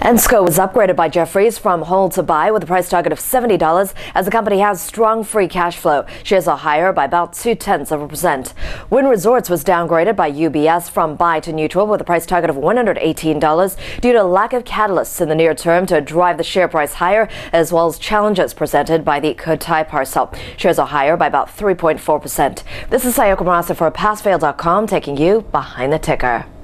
Ensco was upgraded by Jefferies from hold to buy with a price target of $70 as the company has strong free cash flow. Shares are higher by about 0.2%. Wynn Resorts was downgraded by UBS from buy to neutral with a price target of $118 due to lack of catalysts in the near term to drive the share price higher, as well as challenges presented by the Cotai parcel. Shares are higher by about 3.4%. This is Sayoko Murase for passfail.com, taking you behind the ticker.